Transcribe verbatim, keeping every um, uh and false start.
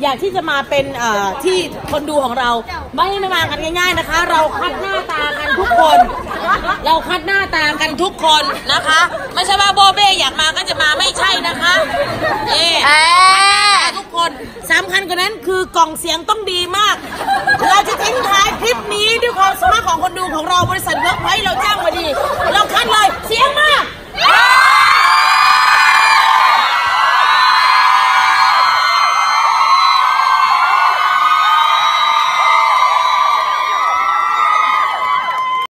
อยากที่จะมาเป็นที่คนดูของเราไม่ไม่มากันง่ายๆนะคะเราคัดหน้าตากันทุกคนเราคัดหน้าตากันทุกคนนะคะไม่ใช่ว่าโบเบ้อยากมาก็จะมาไม่ใช่นะคะนี่ทุกคนสำคัญกว่านั้นคือกล่องเสียงต้องดีมากเราจะทิ้งท้ายคลิปนี้ด้วยความสามารถของคนดูของเราบริษัทเวิร์กพอยต์เราจ้างมาดีเรา